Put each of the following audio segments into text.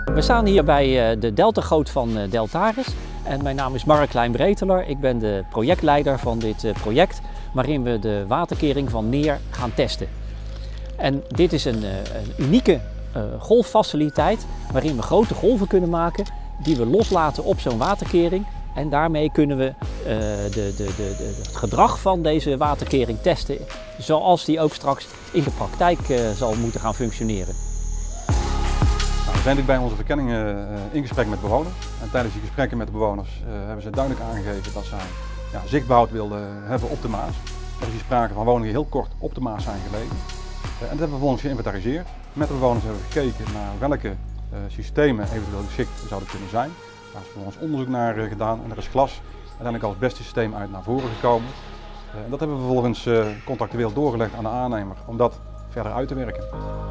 We staan hier bij de deltagoot van Deltaris en mijn naam is Mark Klein-Breteler. Ik ben de projectleider van dit project waarin we de waterkering van Neer gaan testen. En dit is een unieke golffaciliteit waarin we grote golven kunnen maken die we loslaten op zo'n waterkering. En daarmee kunnen we het gedrag van deze waterkering testen zoals die ook straks in de praktijk zal moeten gaan functioneren. We zijn bij onze verkenningen in gesprek met bewoners. En tijdens die gesprekken met de bewoners hebben ze duidelijk aangegeven dat zij zichtbehoud wilden hebben op de Maas. Er is hier sprake van woningen die heel kort op de Maas zijn gelegen. En dat hebben we vervolgens geïnventariseerd. Met de bewoners hebben we gekeken naar welke systemen eventueel geschikt zouden kunnen zijn. Daar is vervolgens onderzoek naar gedaan en er is glas uiteindelijk als beste systeem uit naar voren gekomen. En dat hebben we vervolgens contractueel doorgelegd aan de aannemer om dat verder uit te werken.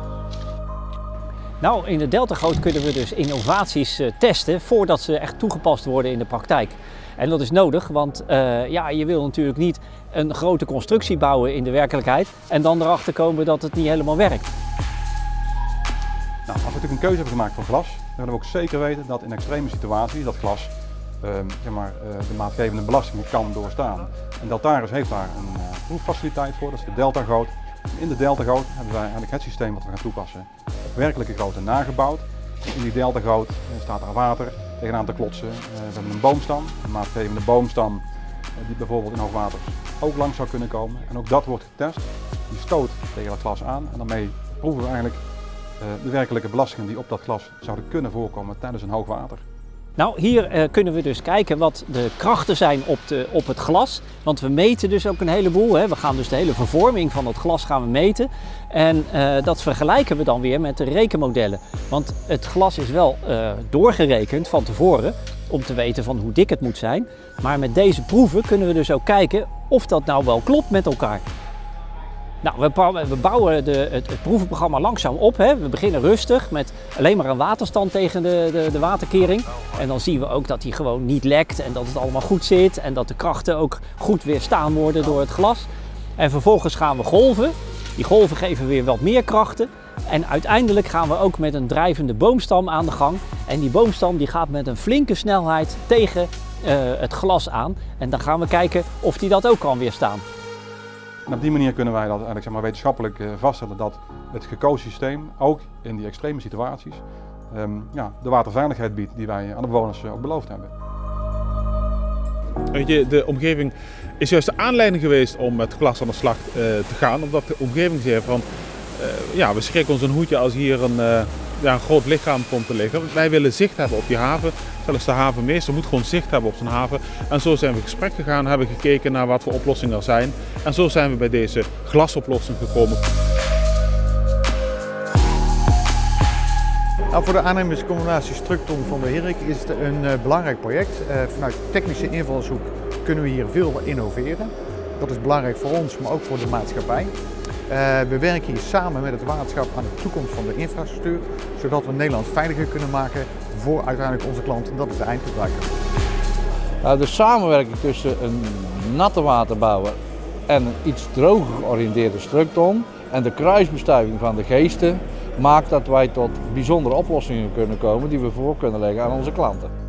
Nou, in de deltagoot kunnen we dus innovaties testen voordat ze echt toegepast worden in de praktijk. En dat is nodig, want je wil natuurlijk niet een grote constructie bouwen in de werkelijkheid en dan erachter komen dat het niet helemaal werkt. Nou, als we natuurlijk een keuze hebben gemaakt voor glas, dan willen we ook zeker weten dat in extreme situaties dat glas de maatgevende belastingen kan doorstaan. En Deltaris heeft daar een proeffaciliteit voor, dat is de deltagoot. In de deltagoot hebben wij eigenlijk het systeem wat we gaan toepassen op werkelijke grootte nagebouwd. In die deltagoot staat er water tegenaan te klotsen. We hebben een boomstam, een maatgevende boomstam die bijvoorbeeld in hoogwater ook langs zou kunnen komen. En ook dat wordt getest. Die stoot tegen dat glas aan en daarmee proeven we eigenlijk de werkelijke belastingen die op dat glas zouden kunnen voorkomen tijdens een hoogwater. Nou, hier kunnen we dus kijken wat de krachten zijn op het glas. Want we meten dus ook een heleboel. Hè. We gaan dus de hele vervorming van het glas gaan we meten. En dat vergelijken we dan weer met de rekenmodellen. Want het glas is wel doorgerekend van tevoren om te weten van hoe dik het moet zijn. Maar met deze proeven kunnen we dus ook kijken of dat nou wel klopt met elkaar. Nou, we bouwen het proevenprogramma langzaam op. Hè. We beginnen rustig met alleen maar een waterstand tegen de waterkering. En dan zien we ook dat die gewoon niet lekt en dat het allemaal goed zit. En dat de krachten ook goed weerstaan worden door het glas. En vervolgens gaan we golven. Die golven geven weer wat meer krachten. En uiteindelijk gaan we ook met een drijvende boomstam aan de gang. En die boomstam die gaat met een flinke snelheid tegen het glas aan. En dan gaan we kijken of die dat ook kan weerstaan. En op die manier kunnen wij dat eigenlijk wetenschappelijk vaststellen dat het gekozen systeem ook in die extreme situaties de waterveiligheid biedt die wij aan de bewoners ook beloofd hebben. Weet je, de omgeving is juist de aanleiding geweest om met glas aan de slag te gaan, omdat de omgeving zei van we schrikken ons een hoedje als hier een groot lichaam komt te liggen. Wij willen zicht hebben op die haven. Zelfs de havenmeester moet gewoon zicht hebben op zijn haven. En zo zijn we in gesprek gegaan, hebben gekeken naar wat voor oplossingen er zijn. En zo zijn we bij deze glasoplossing gekomen. Nou, voor de aannemerscombinatie Structon van de Herik is het een belangrijk project. Vanuit technische invalshoek kunnen we hier veel innoveren. Dat is belangrijk voor ons, maar ook voor de maatschappij. We werken hier samen met het waterschap aan de toekomst van de infrastructuur, zodat we Nederland veiliger kunnen maken voor uiteindelijk onze klant, en dat is de eindgebruiker. De samenwerking tussen een natte waterbouwer en een iets droger georiënteerde Structon en de kruisbestuiving van de geesten maakt dat wij tot bijzondere oplossingen kunnen komen die we voor kunnen leggen aan onze klanten.